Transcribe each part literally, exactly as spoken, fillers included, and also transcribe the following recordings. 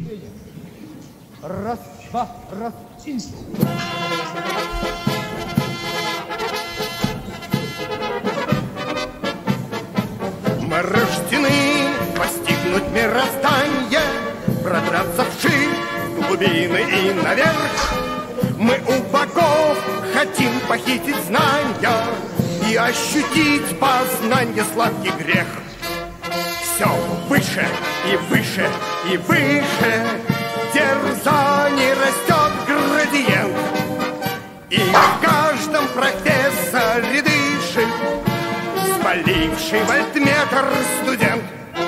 Раз, два, раз, и... Мы рождены постигнуть мироздание, продраться вширь, в глубины и наверх. Мы у богов хотим похитить знания и ощутить познание сладкий грех. Все выше и выше и выше дерзаний растет градиент, и в каждом профессоре дышит спаливший вольтметр студент.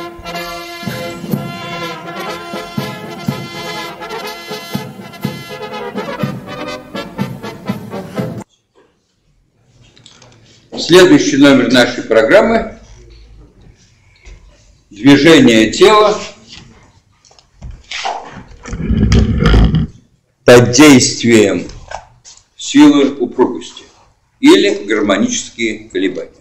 Следующий номер нашей программы – движение тела под действием силы упругости или гармонические колебания.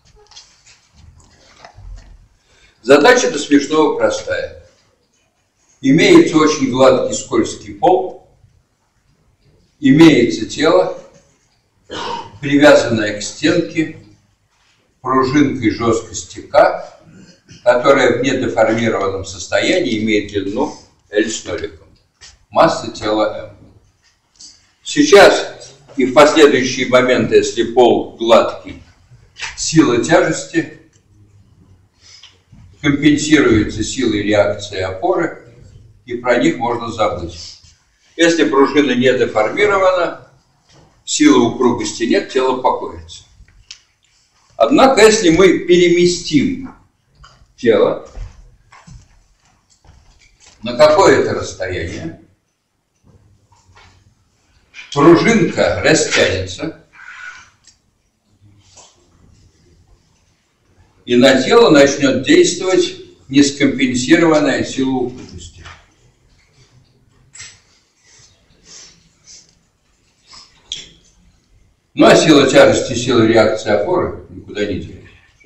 Задача до смешного простая. Имеется очень гладкий скользкий пол, имеется тело, привязанное к стенке пружинкой жесткости К, которая в недеформированном состоянии имеет длину L с ноликом. Масса тела M. Сейчас и в последующие моменты, если пол гладкий, сила тяжести компенсируется силой реакции опоры, и про них можно забыть. Если пружина не деформирована, силы упругости нет, тело покоится. Однако, если мы переместим тело на какое-то расстояние, пружинка растянется, и на тело начнет действовать нескомпенсированная сила упругости. Ну а сила тяжести, сила реакции опоры никуда не делись.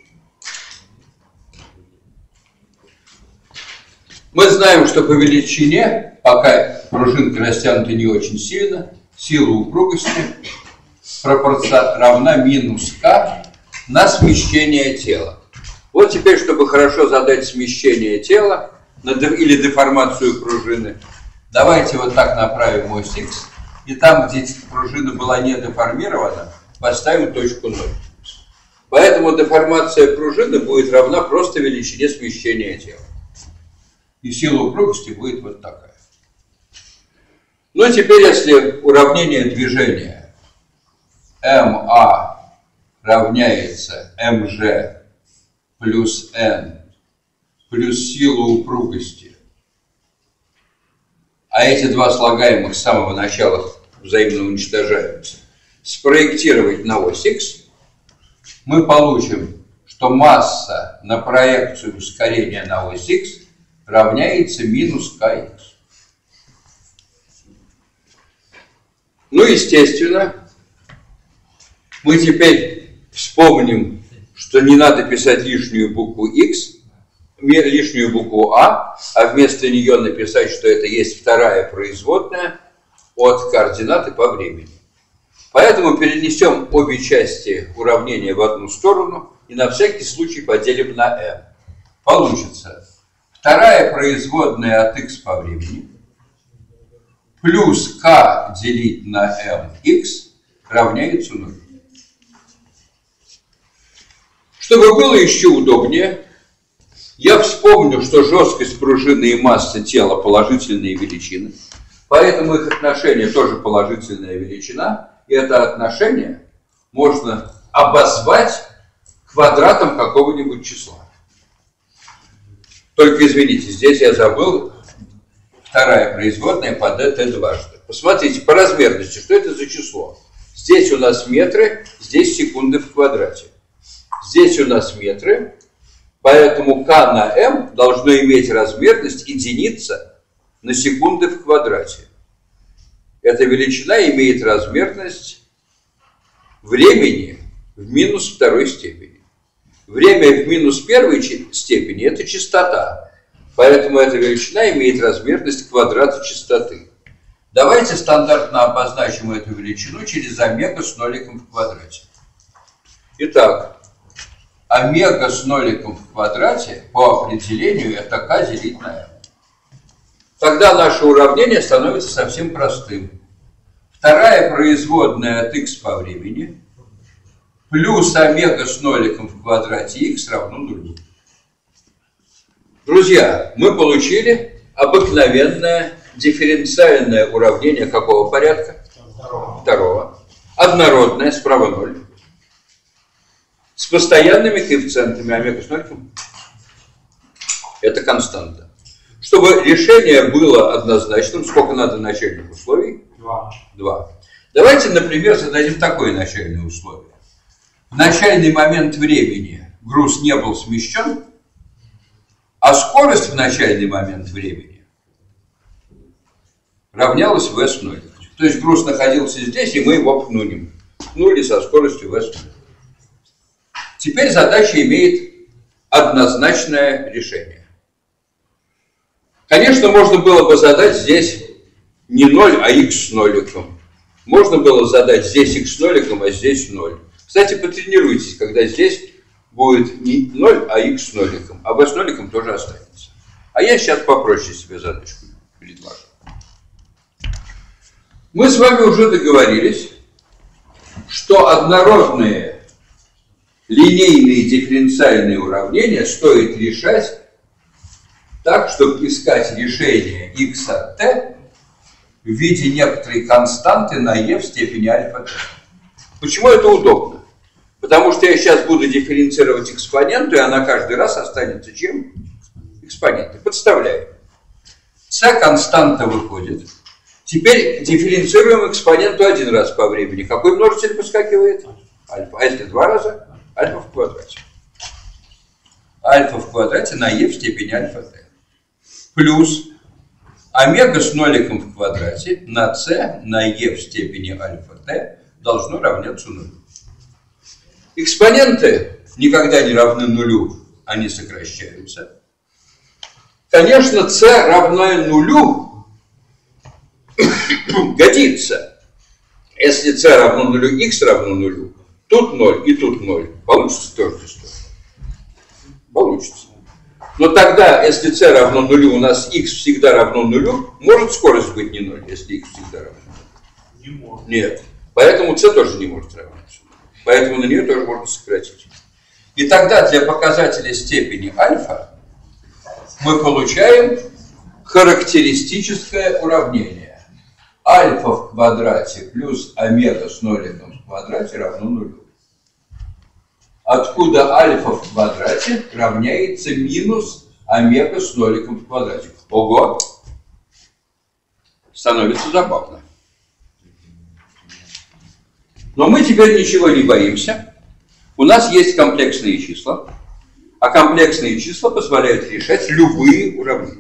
Мы знаем, что по величине, пока пружинка растянута не очень сильно, сила упругости пропорция равна минус К на смещение тела. Вот теперь, чтобы хорошо задать смещение тела или деформацию пружины, давайте вот так направим ось Х, и там, где пружина была не деформирована, поставим точку ноль. Поэтому деформация пружины будет равна просто величине смещения тела. И сила упругости будет вот такая. Ну и теперь, если уравнение движения МА равняется МЖ плюс N плюс сила упругости, а эти два слагаемых с самого начала взаимно уничтожаются, спроектировать на ось Х, мы получим, что масса на проекцию ускорения на ось Х равняется минус КХ. Ну, естественно, мы теперь вспомним, что не надо писать лишнюю букву Х, лишнюю букву А, а вместо нее написать, что это есть вторая производная от координаты по времени. Поэтому перенесем обе части уравнения в одну сторону и на всякий случай поделим на m. Получится вторая производная от x по времени плюс k делить на mx равняется нулю. Чтобы было еще удобнее, я вспомню, что жесткость пружины и масса тела положительные величины, поэтому их отношение тоже положительная величина, и это отношение можно обозвать квадратом какого-нибудь числа. Только извините, здесь я забыл вторая производная по dt дважды. Посмотрите по размерности, что это за число. Здесь у нас метры, здесь секунды в квадрате. Здесь у нас метры, поэтому k на m должно иметь размерность единица на секунды в квадрате. Эта величина имеет размерность времени в минус второй степени. Время в минус первой степени – это частота. Поэтому эта величина имеет размерность квадрата частоты. Давайте стандартно обозначим эту величину через омега с ноликом в квадрате. Итак, омега с ноликом в квадрате по определению это k делить на m. Тогда наше уравнение становится совсем простым. Вторая производная от x по времени плюс омега с ноликом в квадрате x равно нулю. Друзья, мы получили обыкновенное дифференциальное уравнение какого порядка? Второго. Второго. Однородное, справа ноль. С постоянными коэффициентами омега с ноликом. Это константа. Чтобы решение было однозначным, сколько надо начальных условий? Два. Два. Давайте, например, зададим такое начальное условие. В начальный момент времени груз не был смещен, а скорость в начальный момент времени равнялась v с ноль. То есть груз находился здесь, и мы его пнули. Пнули со скоростью v с ноль. Теперь задача имеет однозначное решение. Конечно, можно было бы задать здесь не ноль, а x с ноликом. Можно было задать здесь x с ноликом, а здесь ноль. Кстати, потренируйтесь, когда здесь будет не ноль, а x с ноликом, а v с ноликом тоже останется. А я сейчас попроще себе задачку предложу. Мы с вами уже договорились, что однородные линейные дифференциальные уравнения стоит решать так, чтобы искать решение x от t в виде некоторой константы на e в степени альфа t. Почему это удобно? Потому что я сейчас буду дифференцировать экспоненту, и она каждый раз останется чем? Экспонентой. Подставляем. c константа выходит. Теперь дифференцируем экспоненту один раз по времени. Какой множитель выскакивает? Альфа. А если два раза? Альфа в квадрате. Альфа в квадрате на e в степени альфа t. Плюс омега с ноликом в квадрате на c на e в степени альфа t должно равняться нулю. Экспоненты никогда не равны нулю, они сокращаются. Конечно, c равное нулю годится. Если c равно нулю, x равно нулю, тут ноль и тут ноль. Получится тоже история. Получится. Но тогда, если c равно нулю, у нас x всегда равно нулю, может скорость быть не ноль, если x всегда равно нулю? Не может. Нет. Поэтому c тоже не может равняться. Поэтому на нее тоже можно сократить. И тогда для показателя степени альфа мы получаем характеристическое уравнение. Альфа в квадрате плюс омега с ноликом в квадрате равно нулю. Откуда альфа в квадрате равняется минус омега с ноликом в квадрате. Ого! Становится забавно. Но мы теперь ничего не боимся. У нас есть комплексные числа, а комплексные числа позволяют решать любые уравнения.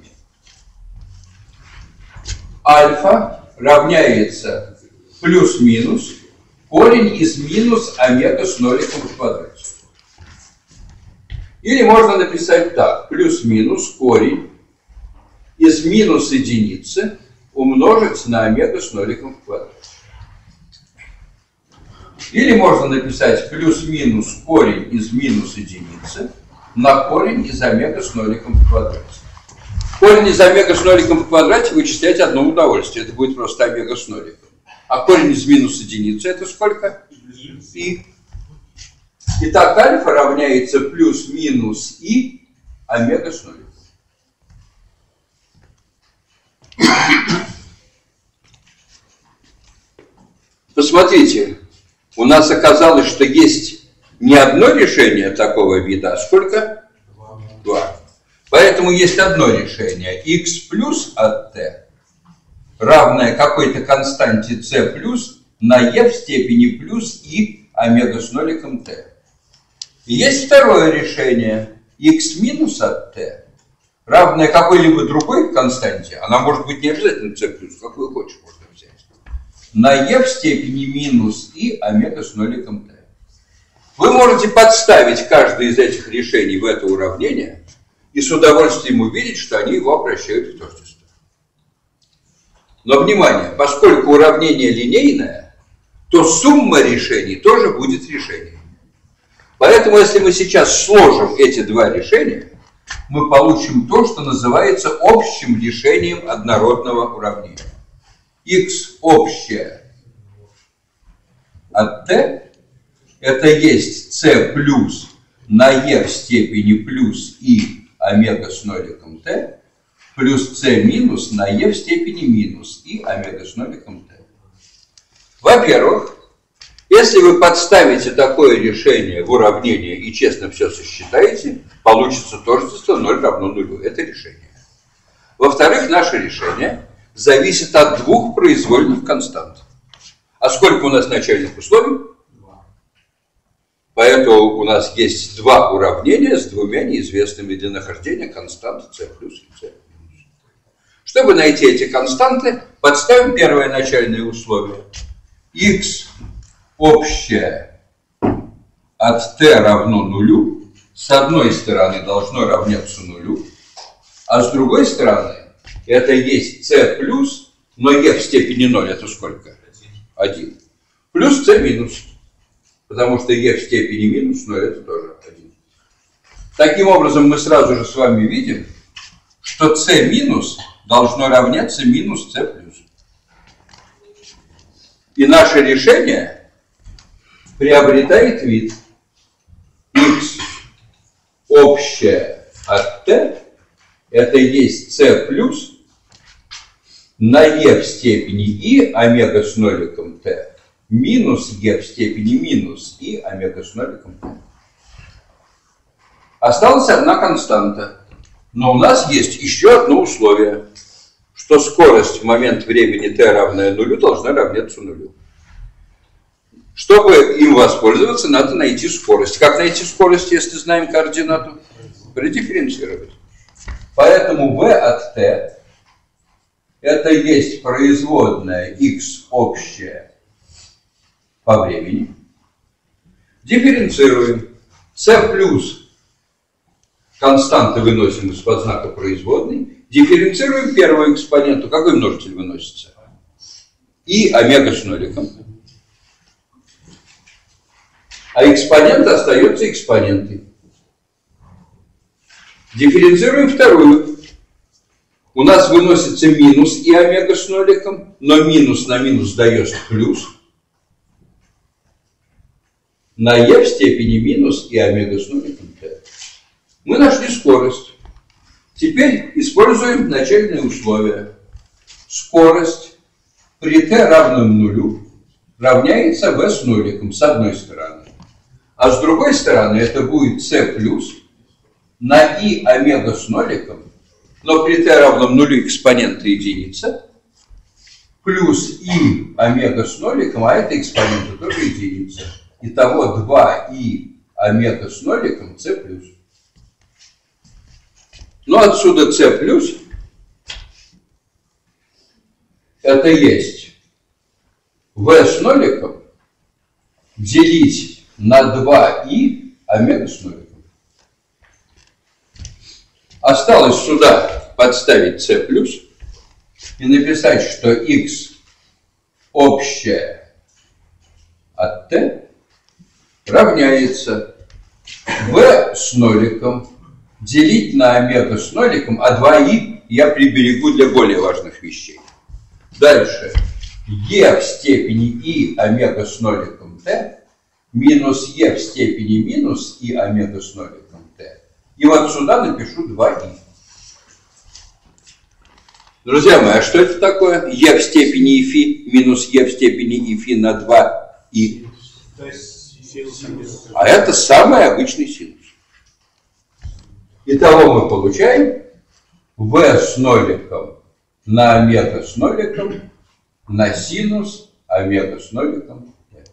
Альфа равняется плюс-минус корень из минус омега с ноликом в квадрате. Или можно написать так: плюс-минус корень из минус единицы умножить на омега с ноликом в квадрате. Или можно написать плюс-минус корень из минус единицы на корень из омега с ноликом в квадрате. Корень из омега с ноликом в квадрате вычислять одно удовольствие. Это будет просто омега с ноликом. А корень из минус единицы это сколько? И. Итак, альфа равняется плюс-минус и омега с ноликом. Посмотрите, у нас оказалось, что есть не одно решение такого вида, а сколько? Два. Два. Поэтому есть одно решение. X плюс от t равное какой-то константе c плюс на e в степени плюс и омега с ноликом t. И есть второе решение. X минус от t равное какой-либо другой константе. Она может быть не обязательно c плюс, какую хочешь можно взять. На e в степени минус и омега с ноликом t. Вы можете подставить каждое из этих решений в это уравнение, и с удовольствием увидеть, что они его обращают в тождество. Но, внимание, поскольку уравнение линейное, то сумма решений тоже будет решением. Поэтому, если мы сейчас сложим эти два решения, мы получим то, что называется общим решением однородного уравнения. Х общее от t это есть c плюс на e в степени плюс и омега с ноликом t плюс c минус на e в степени минус и омега с ноликом t. Во-первых, если вы подставите такое решение в уравнение и честно все сосчитаете, получится тождество ноль равно нулю. Это решение. Во-вторых, наше решение зависит от двух произвольных констант. А сколько у нас начальных условий? Поэтому у нас есть два уравнения с двумя неизвестными для нахождения констант c плюс и c минус. Чтобы найти эти константы, подставим первое начальное условие. Х общее от t равно нулю с одной стороны должно равняться нулю, а с другой стороны это есть c плюс, но e в степени ноль это сколько? один. Плюс c минус, потому что e в степени минус ноль это тоже один. Таким образом мы сразу же с вами видим, что c минус должно равняться минус c плюс. И наше решение приобретает вид x общее от t это есть c плюс на e в степени и омега с ноликом t минус e в степени минус и омега с ноликом t. Осталась одна константа, но у нас есть еще одно условие, что скорость в момент времени t равная нулю должна равняться нулю. Чтобы им воспользоваться, надо найти скорость. Как найти скорость, если знаем координату? Продифференцировать. Поэтому v от t это есть производная x общая по времени. Дифференцируем. c плюс константы выносим из-под знака производной. Дифференцируем первую экспоненту. Какой множитель выносится? И омега с ноликом. А экспонент остается экспонентой. Дифференцируем вторую. У нас выносится минус и омега с ноликом, но минус на минус дает плюс. На e в степени минус и омега с ноликом t. Мы нашли скорость. Теперь используем начальные условия. Скорость при t равном нулю равняется v с ноликом с одной стороны. А с другой стороны это будет c плюс на и омега с ноликом, но при t равном нулю экспонента единица, плюс и омега с ноликом, а это экспонента тоже единица. Итого два и омега с ноликом c плюс. Ну отсюда c плюс это есть v с ноликом делить на два и омега с ноликом. Осталось сюда подставить c плюс и написать, что x общее от t равняется v с ноликом делить на омега с ноликом, а два и я приберегу для более важных вещей. Дальше e в степени и омега с ноликом t минус e в степени минус и омега с ноликом t. И вот сюда напишу два и. Друзья мои, а что это такое? e в степени фи минус e в степени фи на два и. А это самый обычный синус. Итого мы получаем v с ноликом на омега с ноликом на синус омега с ноликом.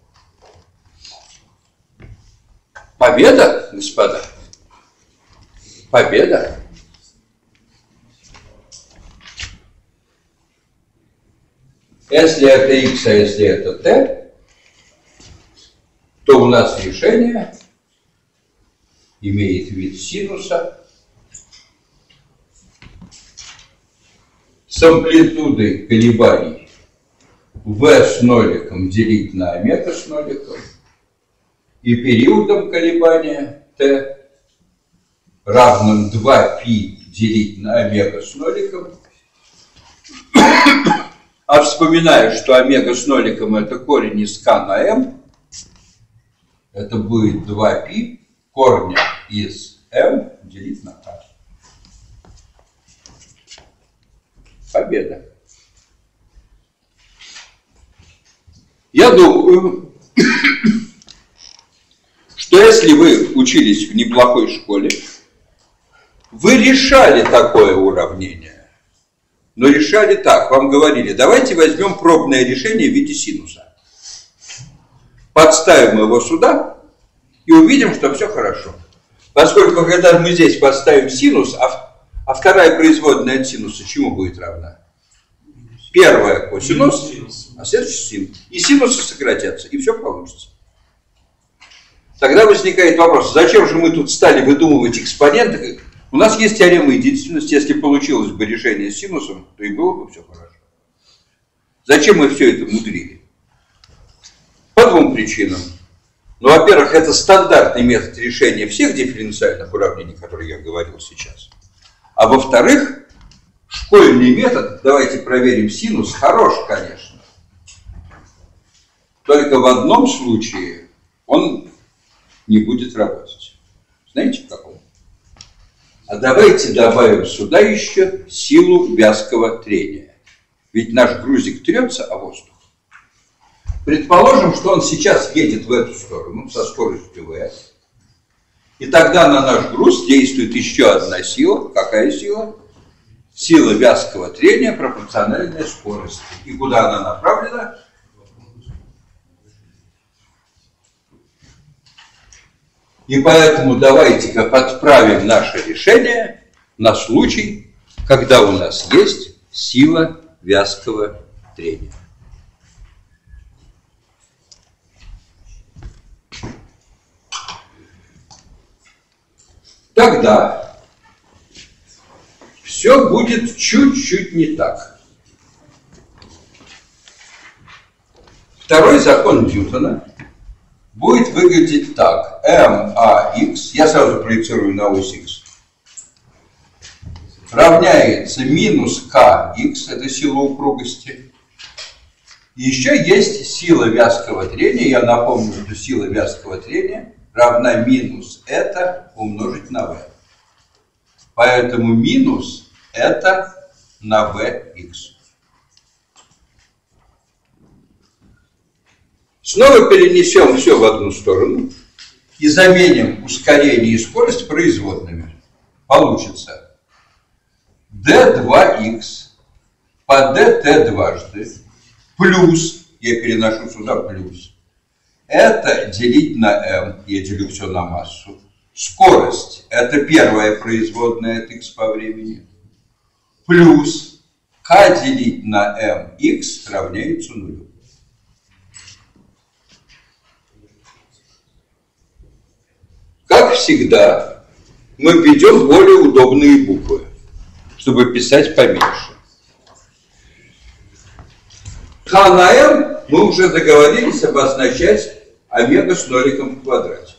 Победа, господа. Победа. Если это x, а если это t, то у нас решение имеет вид синуса с амплитудой колебаний v с ноликом делить на омега с ноликом и периодом колебания t равным два пи делить на омега с ноликом. А вспоминаю, что омега с ноликом это корень из k на m, это будет два пи корня из m делить на k. Победа. Я думаю, что если вы учились в неплохой школе, вы решали такое уравнение. Но решали так, вам говорили, давайте возьмем пробное решение в виде синуса. Подставим его сюда и увидим, что все хорошо. Поскольку, когда мы здесь подставим синус, а А вторая производная от синуса чему будет равна? Первая косинус, а следующая синус. И синусы сократятся, и все получится. Тогда возникает вопрос, зачем же мы тут стали выдумывать экспоненты? У нас есть теорема единственности, если получилось бы решение с синусом, то и было бы все хорошо. Зачем мы все это мудрили? По двум причинам. Ну, во-первых, это стандартный метод решения всех дифференциальных уравнений, которые я говорил сейчас. А во-вторых, школьный метод, давайте проверим синус, хорош, конечно. Только в одном случае он не будет работать. Знаете, в каком? А давайте добавим сюда еще силу вязкого трения. Ведь наш грузик трется о воздух. Предположим, что он сейчас едет в эту сторону со скоростью v. И тогда на наш груз действует еще одна сила. Какая сила? Сила вязкого трения, пропорциональная скорости. И куда она направлена? И поэтому давайте-ка подправим наше решение на случай, когда у нас есть сила вязкого трения. Тогда все будет чуть-чуть не так. Второй закон Ньютона будет выглядеть так. МАХ, я сразу проецирую на ось Х, равняется минус КХ, это сила упругости. Еще есть сила вязкого трения. Я напомню, что сила вязкого трения равна минус это умножить на v. Поэтому минус это на vx. Снова перенесем все в одну сторону и заменим ускорение и скорость производными. Получится d два икс по dt дважды плюс, я переношу сюда плюс, это делить на m, я делю все на массу. Скорость, это первая производная от x по времени, плюс k делить на mx равняется нулю. Как всегда, мы введем более удобные буквы, чтобы писать поменьше. K на m мы уже договорились обозначать омега с ноликом в квадрате.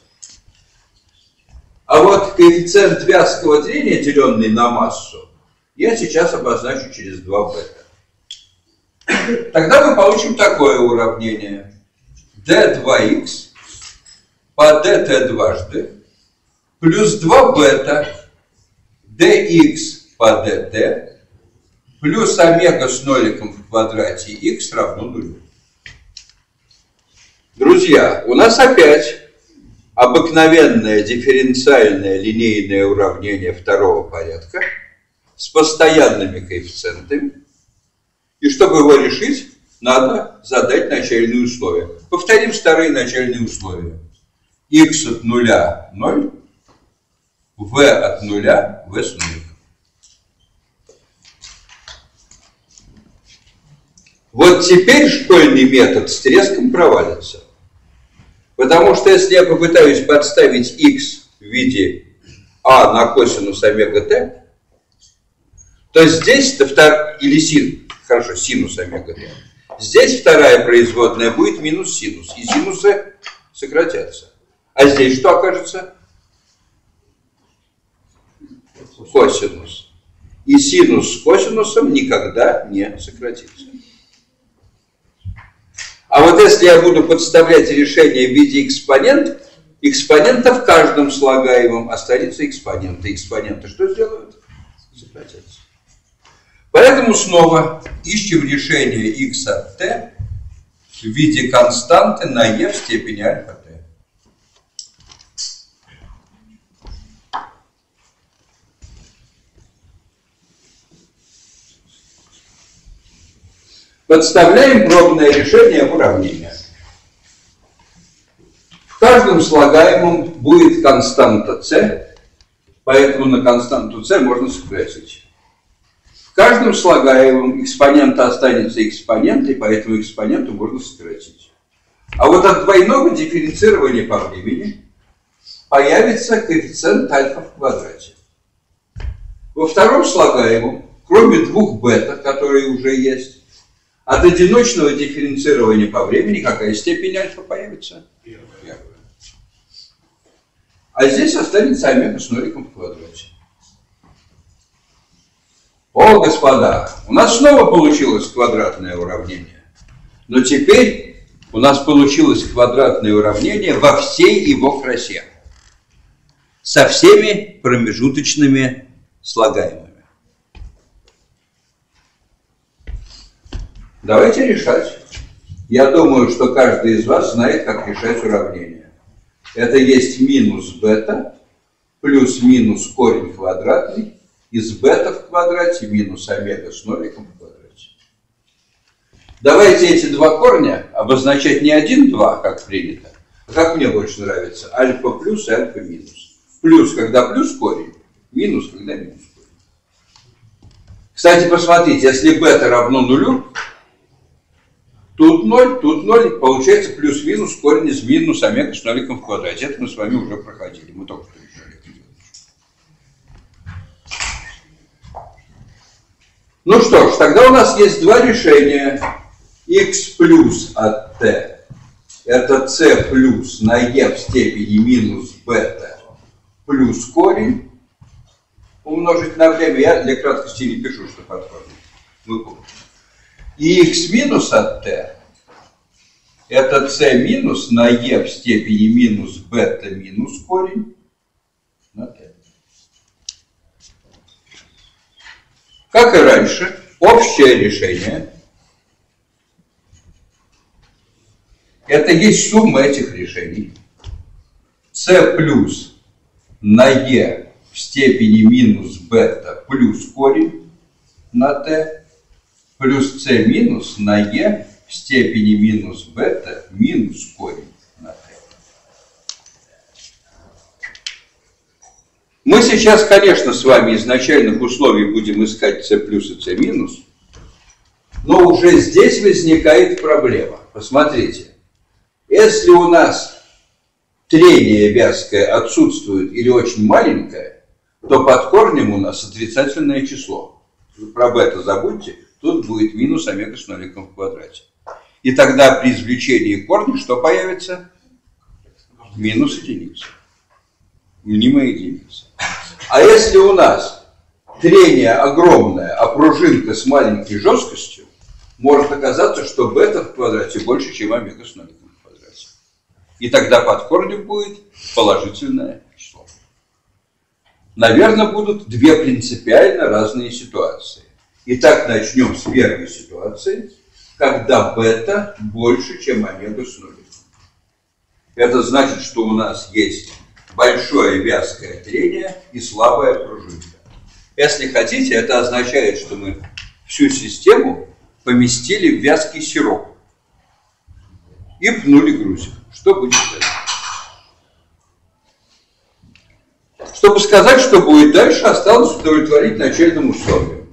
А вот коэффициент вязкого трения, деленный на массу, я сейчас обозначу через два бета. Тогда мы получим такое уравнение. d два икс по dt дважды плюс два бета dx по dt плюс омега с ноликом в квадрате x равно нулю. Друзья, у нас опять обыкновенное дифференциальное линейное уравнение второго порядка с постоянными коэффициентами. И чтобы его решить, надо задать начальные условия. Повторим старые начальные условия. X от нуля ноль, v от нуля, v с нуликом. Вот теперь школьный метод с треском провалится. Потому что если я попытаюсь подставить x в виде а на косинус омега t, то здесь-то втор... или син, хорошо, синус омега т. Здесь вторая производная будет минус синус, и синусы сократятся. А здесь что окажется? Косинус. И синус с косинусом никогда не сократится. А вот если я буду подставлять решение в виде экспонент, экспонента в каждом слагаемом останется экспонента. Экспоненты что сделают? Сократятся. Поэтому снова ищем решение x от t в виде константы на e в степени альфа t. Подставляем пробное решение в уравнение. В каждом слагаемом будет константа c, поэтому на константу c можно сократить. В каждом слагаемом экспонента останется экспонент, и поэтому экспоненту можно сократить. А вот от двойного дифференцирования по времени появится коэффициент альфа в квадрате. Во втором слагаемом, кроме двух бета, которые уже есть, от одиночного дифференцирования по времени какая степень альфа появится? Первая. А здесь останется омега с ноликом в квадрате. О, господа, у нас снова получилось квадратное уравнение. Но теперь у нас получилось квадратное уравнение во всей его красе. Со всеми промежуточными слагаемыми. Давайте решать. Я думаю, что каждый из вас знает, как решать уравнение. Это есть минус бета плюс минус корень квадратный из бета в квадрате минус омега с ноликом в квадрате. Давайте эти два корня обозначать не один, два, как принято, а как мне больше нравится, альфа плюс и альфа минус. Плюс, когда плюс корень, минус, когда минус корень. Кстати, посмотрите, если бета равно нулю, тут ноль, тут ноль, получается плюс-минус корень из минус омега с ноликом в квадрате. Это мы с вами уже проходили, мы только что решали. Ну что ж, тогда у нас есть два решения. X плюс от t это c плюс на e в степени минус бета плюс корень умножить на время. Я для краткости не пишу, что под корнем. Вы помните. И x минус от t это c минус на e в степени минус бета минус корень на t. Как и раньше, общее решение это есть сумма этих решений. c плюс на e в степени минус бета плюс корень на t плюс c минус на e в степени минус бета минус корень на t. Мы сейчас, конечно, с вами изначальных условий будем искать c плюс и c минус, но уже здесь возникает проблема. Посмотрите, если у нас трение вязкое отсутствует или очень маленькое, то под корнем у нас отрицательное число. Про бета забудьте. Тут будет минус омега с ноликом в квадрате. И тогда при извлечении корня что появится? Минус единица. Мнимая единица. А если у нас трение огромное, а пружинка с маленькой жесткостью, может оказаться, что бета в квадрате больше, чем омега с ноликом в квадрате. И тогда под корнем будет положительное число. Наверное, будут две принципиально разные ситуации. Итак, начнем с первой ситуации, когда бета больше, чем омега с ноликом. Это значит, что у нас есть большое вязкое трение и слабая пружинка. Если хотите, это означает, что мы всю систему поместили в вязкий сироп и пнули грузик. Что будет дальше? Чтобы сказать, что будет дальше, осталось удовлетворить начальным условиям.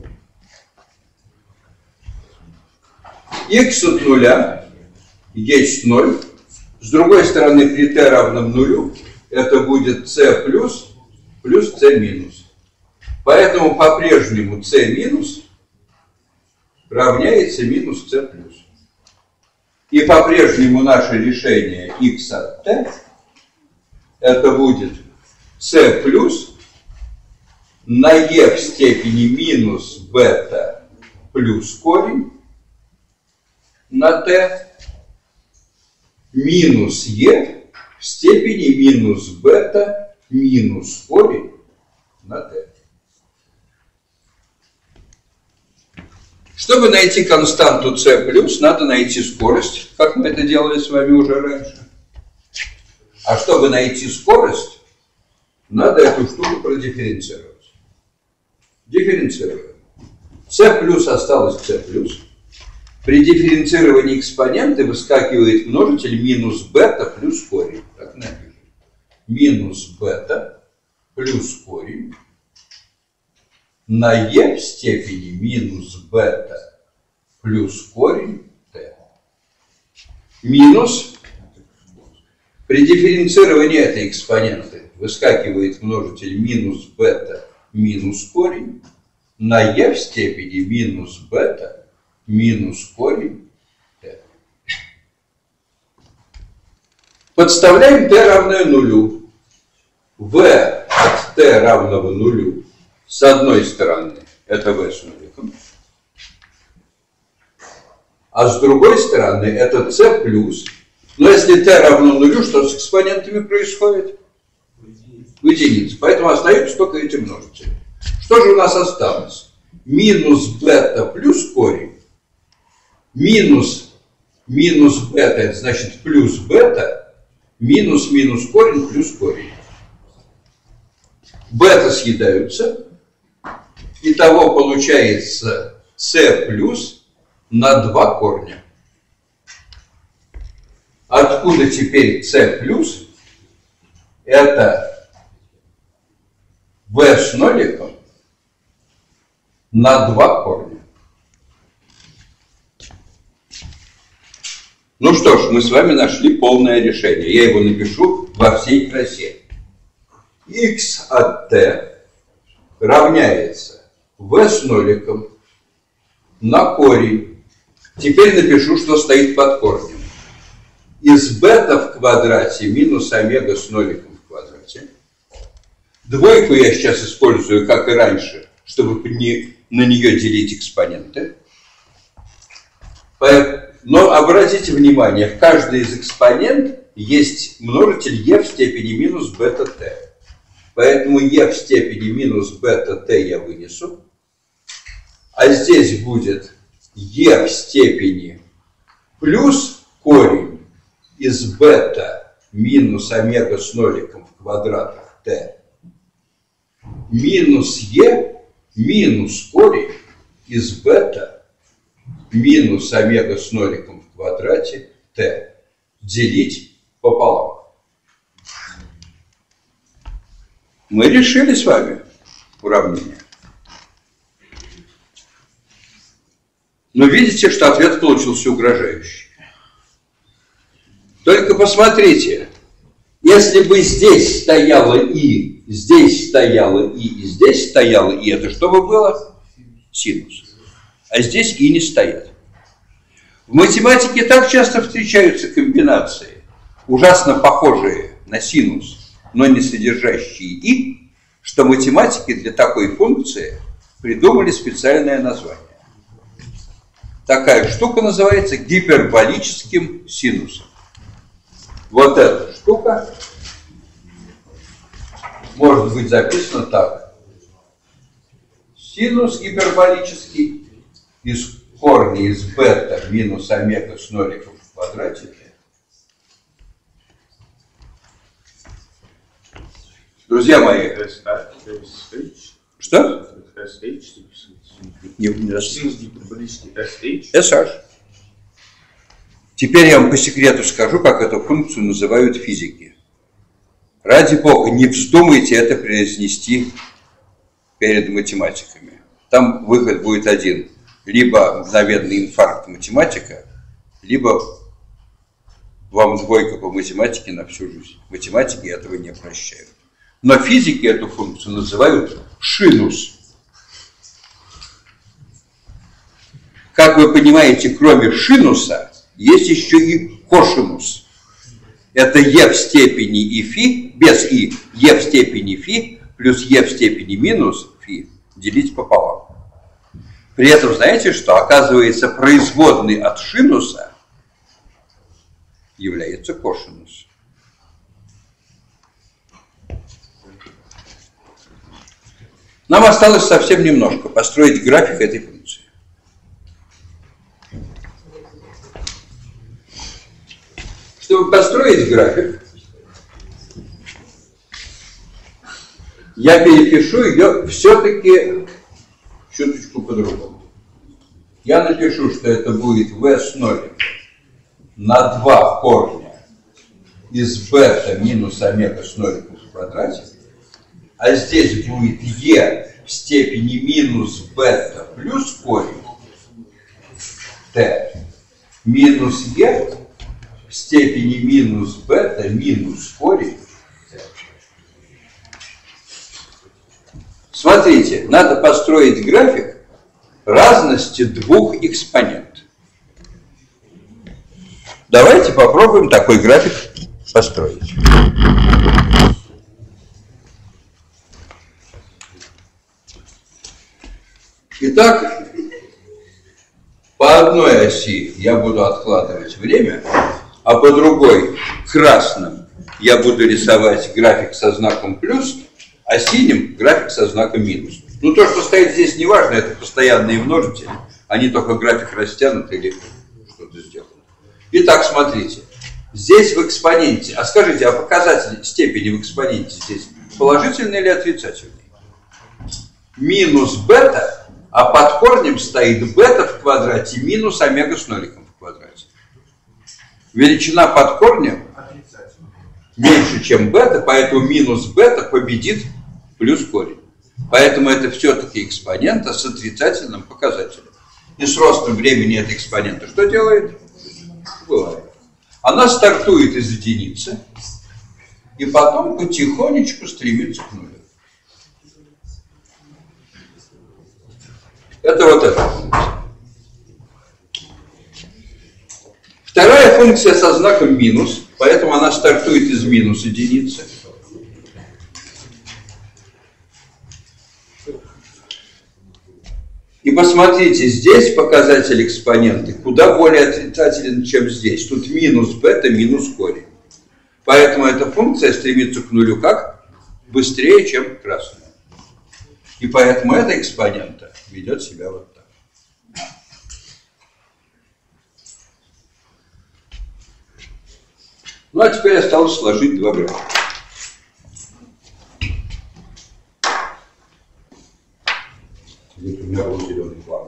X от нуля есть ноль. С другой стороны, при t равном нулю, это будет c плюс плюс c минус. Поэтому по-прежнему c минус равняется минус c плюс. И по-прежнему наше решение x от t это будет c плюс на e в степени минус бета плюс корень на t минус e в степени минус бета минус корень на t. Чтобы найти константу c плюс, надо найти скорость, как мы это делали с вами уже раньше. А чтобы найти скорость, надо эту штуку продифференцировать. Дифференцируем. c плюс осталось c плюс. При дифференцировании экспоненты выскакивает множитель минус бета плюс корень. Так напишем. Минус бета плюс корень на e в степени минус бета плюс корень t. Минус. При дифференцировании этой экспоненты выскакивает множитель минус бета минус корень на e в степени минус бета минус корень t. Подставляем t равное нулю. v от t равного нулю с одной стороны это v с нуликом, а с другой стороны это c плюс. Но если t равно нулю, что с экспонентами происходит? В единицу. Поэтому остаются только эти множители. Что же у нас осталось? Минус бета плюс корень. Минус минус бета, это значит плюс бета. Минус минус корень плюс корень. Бета съедаются. Итого получается c плюс на два корня. Откуда теперь c плюс? Это v с ноликом на два корня. Ну что ж, мы с вами нашли полное решение. Я его напишу во всей красе. X от t равняется v с ноликом на корень. Теперь напишу, что стоит под корнем. Из бета в квадрате минус омега с ноликом в квадрате. Двойку я сейчас использую, как и раньше, чтобы не, на нее делить экспоненты. Но обратите внимание, в каждый из экспонент есть множитель e в степени минус бета t. Поэтому e в степени минус бета t я вынесу. А здесь будет e в степени плюс корень из бета минус омега с ноликом в квадратах t минус e минус корень из бета минус омега с ноликом в квадрате t делить пополам. Мы решили с вами уравнение. Но видите, что ответ получился угрожающий. Только посмотрите, если бы здесь стояло и, здесь стояло и, и здесь стояло и, это что бы было? Синус. А здесь и не стоят. В математике так часто встречаются комбинации, ужасно похожие на синус, но не содержащие и, что математики для такой функции придумали специальное название. Такая штука называется гиперболическим синусом. Вот эта штука может быть записана так. Синус гиперболический из корня из бета минус омега с ноликом в квадрате. Друзья мои, что? Не, не Синус гиперболический эс эйч. эс эйч. Теперь я вам по секрету скажу, как эту функцию называют физики. Ради бога, не вздумайте это произнести перед математиками. Там выход будет один. Либо мгновенный инфаркт математика, либо вам двойка по математике на всю жизнь. Математики этого не прощают. Но физики эту функцию называют шинус. Как вы понимаете, кроме шинуса есть еще и кошинус. Это е в степени и фи, без и, е в степени фи плюс е в степени минус фи делить пополам. При этом знаете что? Оказывается, производный от шинуса является кошинус. Нам осталось совсем немножко построить график этой функции. Чтобы построить график, я перепишу ее все-таки чуточку по-другому. Я напишу, что это будет v с ноль на два корня из бета минус омега с ноликом в квадрате, а здесь будет e в степени минус бета плюс корень t минус e в степени минус бета минус корень. Смотрите, надо построить график разности двух экспонентов. Давайте попробуем такой график построить. Итак, по одной оси я буду откладывать время, а по другой, красным, я буду рисовать график со знаком плюс, а синим график со знаком минус. Ну, то, что стоит здесь, не важно, это постоянные множители, они только график растянут или что-то сделают. Итак, смотрите, здесь в экспоненте, а скажите, а показатель степени в экспоненте здесь положительный или отрицательный? Минус бета, а под корнем стоит бета в квадрате минус омега с ноликом в квадрате. Величина под корнем меньше, чем бета, поэтому минус бета победит плюс корень. Поэтому это все-таки экспонента с отрицательным показателем. И с ростом времени этой экспонента что делает? Бывает. Она стартует из единицы и потом потихонечку стремится к нулю. Это вот эта функция. Вторая функция со знаком минус, поэтому она стартует из минус единицы. И посмотрите, здесь показатель экспоненты куда более отрицателен, чем здесь. Тут минус бета, минус корень. Поэтому эта функция стремится к нулю как? Быстрее, чем красная. И поэтому эта экспонента ведет себя вот так. Ну, а теперь осталось сложить два графика. Здесь у меня был зеленый план.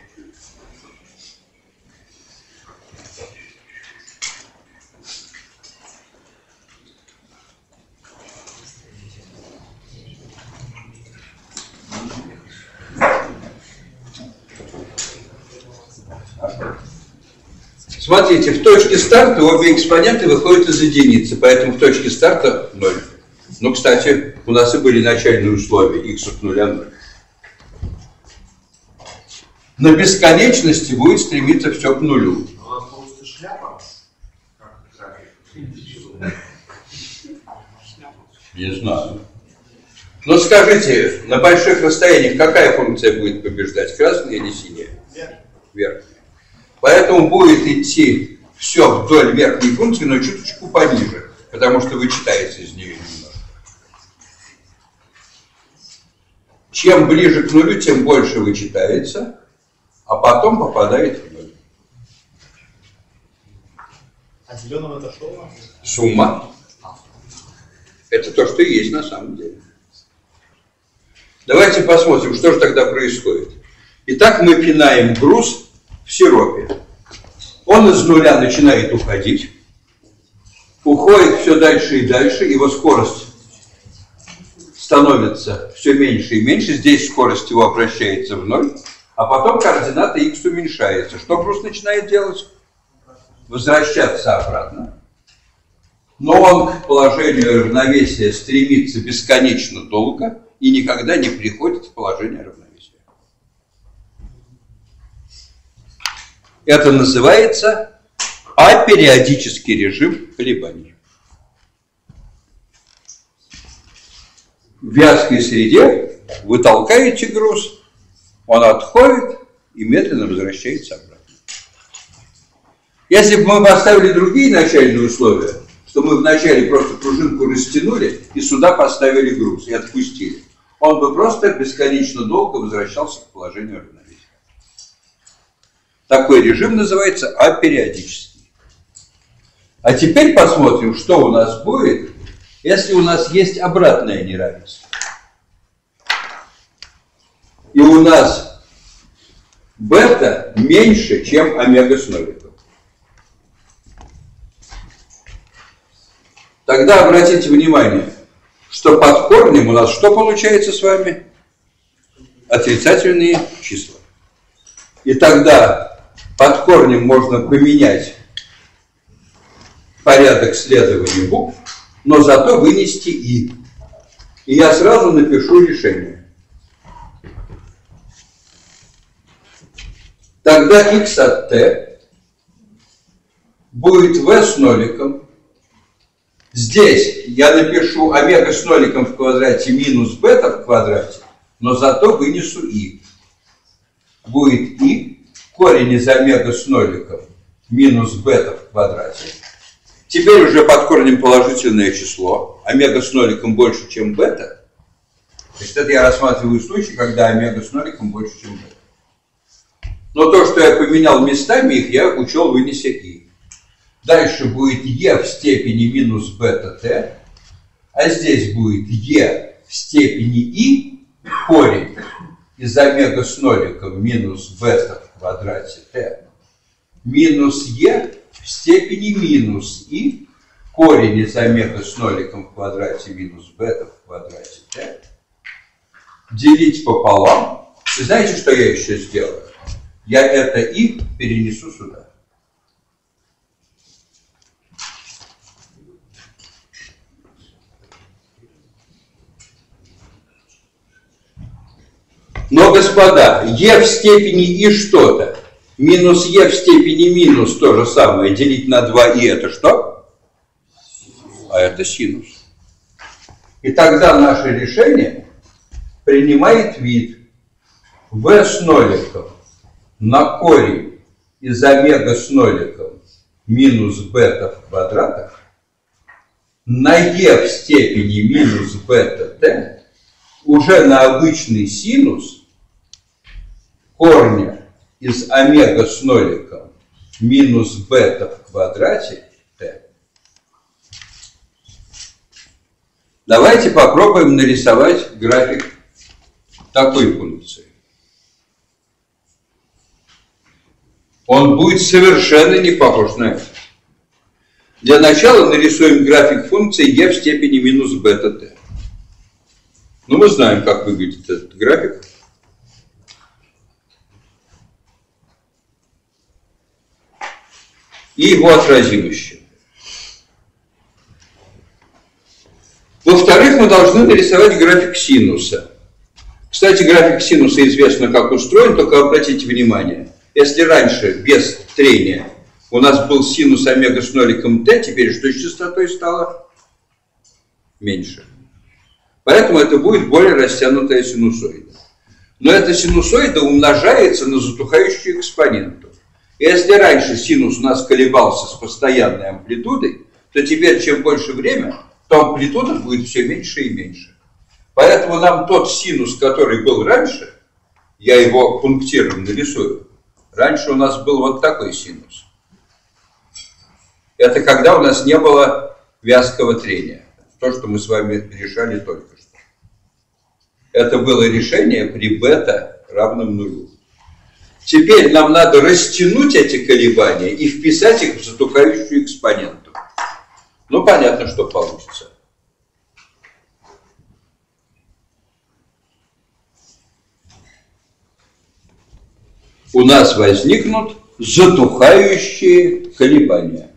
Смотрите, в точке старта обе экспоненты выходят из единицы, поэтому в точке старта ноль. Ну, кстати, у нас и были начальные условия x от нуля ноль. На бесконечности будет стремиться все к нулю. У нас получится шляпа. Не знаю. Но скажите, на больших расстояниях какая функция будет побеждать, красная или синяя? Верхняя. Поэтому будет идти все вдоль верхней функции, но чуточку пониже, потому что вычитается из нее немножко. Чем ближе к нулю, тем больше вычитается, а потом попадает в ноль. А зеленым это что? Сумма. Это то, что есть на самом деле. Давайте посмотрим, что же тогда происходит. Итак, мы пинаем груз в сиропе. Он из нуля начинает уходить, уходит все дальше и дальше, его скорость становится все меньше и меньше, здесь скорость его обращается в ноль, а потом координата x уменьшается. Что груз начинает делать? Возвращаться обратно. Но он к положению равновесия стремится бесконечно долго и никогда не приходит в положение равновесия. Это называется апериодический режим колебаний. В вязкой среде вы толкаете груз, он отходит и медленно возвращается обратно. Если бы мы поставили другие начальные условия, что мы вначале просто пружинку растянули и сюда поставили груз и отпустили, он бы просто бесконечно долго возвращался к положению равновесия. Такой режим называется апериодический. А теперь посмотрим, что у нас будет, если у нас есть обратное неравенство. И у нас бета меньше, чем омега с ноликом. Тогда обратите внимание, что под корнем у нас что получается с вами? Отрицательные числа. И тогда под корнем можно поменять порядок следования букв, но зато вынести и. И я сразу напишу решение. Тогда x от t будет v с ноликом. Здесь я напишу омега с ноликом в квадрате минус бета в квадрате, но зато вынесу и. Будет и корень из омега с ноликом минус бета в квадрате. Теперь уже под корнем положительное число. Омега с ноликом больше, чем бета. Значит, это я рассматриваю случай, когда омега с ноликом больше, чем бета. Но то, что я поменял местами их, я учел, вынеся и. Дальше будет e в степени минус бета t, а здесь будет e в степени и корень из омега с ноликом минус бета в квадрате t минус e в степени минус и корень из омега с ноликом в квадрате минус бета в квадрате t делить пополам. И знаете, что я еще сделаю? Я это и перенесу сюда. Но, господа, e в степени и что-то, минус e в степени минус то же самое, делить на два и это что? А это синус. И тогда наше решение принимает вид v с ноликом на корень из омега с ноликом минус бета в квадратах на e в степени минус бета t уже на обычный синус корня из омега с ноликом минус бета в квадрате t. Давайте попробуем нарисовать график такой функции. Он будет совершенно не похож на это. Для начала нарисуем график функции e в степени минус бета t. Ну, мы знаем, как выглядит этот график. И его отразим еще. Во-вторых, мы должны нарисовать график синуса. Кстати, график синуса известно, как устроен, только обратите внимание. Если раньше, без трения, у нас был синус омега с ноликом t, теперь что с частотой стало? Меньше. Поэтому это будет более растянутая синусоида. Но эта синусоида умножается на затухающую экспоненту. И если раньше синус у нас колебался с постоянной амплитудой, то теперь, чем больше время, то амплитуда будет все меньше и меньше. Поэтому нам тот синус, который был раньше, я его пунктиром нарисую, раньше у нас был вот такой синус. Это когда у нас не было вязкого трения. То, что мы с вами решали только что. Это было решение при бета равном нулю. Теперь нам надо растянуть эти колебания и вписать их в затухающую экспоненту. Ну, понятно, что получится. У нас возникнут затухающие колебания.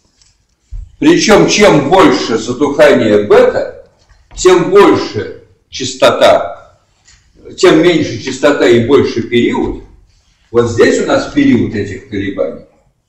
Причем, чем больше затухание бета, тем больше частота, тем меньше частота и больше период. Вот здесь у нас период этих колебаний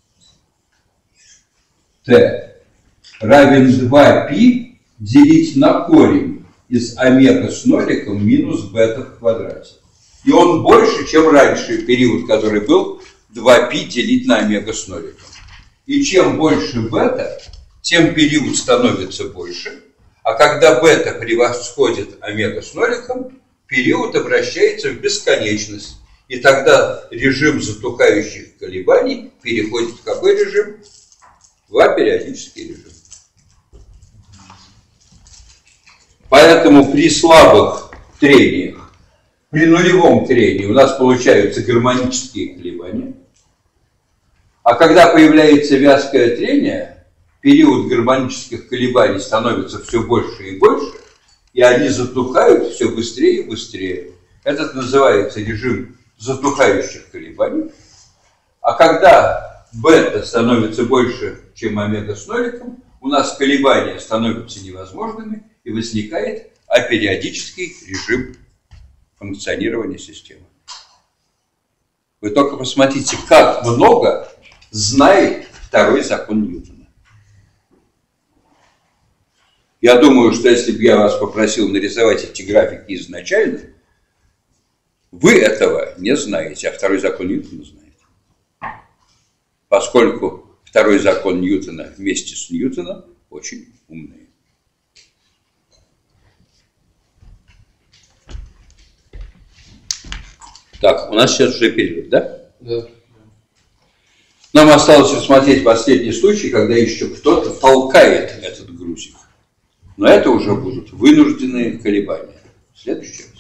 t равен два π делить на корень из омега с ноликом минус бета в квадрате. И он больше, чем раньше период, который был два π делить на омега с ноликом. И чем больше бета, тем период становится больше. А когда бета превосходит омега с ноликом, период обращается в бесконечность. И тогда режим затухающих колебаний переходит в какой режим? В апериодический режим. Поэтому при слабых трениях, при нулевом трении у нас получаются гармонические колебания. А когда появляется вязкое трение, период гармонических колебаний становится все больше и больше, и они затухают все быстрее и быстрее. Этот называется режим затухающих колебаний. А когда бета становится больше, чем омега с ноликом, у нас колебания становятся невозможными, и возникает апериодический режим функционирования системы. Вы только посмотрите, как много знает второй закон Ньютона. Я думаю, что если бы я вас попросил нарисовать эти графики изначально, вы этого не знаете, а второй закон Ньютона знаете. Поскольку второй закон Ньютона вместе с Ньютоном очень умный. Так, у нас сейчас уже период, да? Да. Нам осталось рассмотреть последний случай, когда еще кто-то толкает этот грузик. Но это уже будут вынужденные колебания. Следующий раз.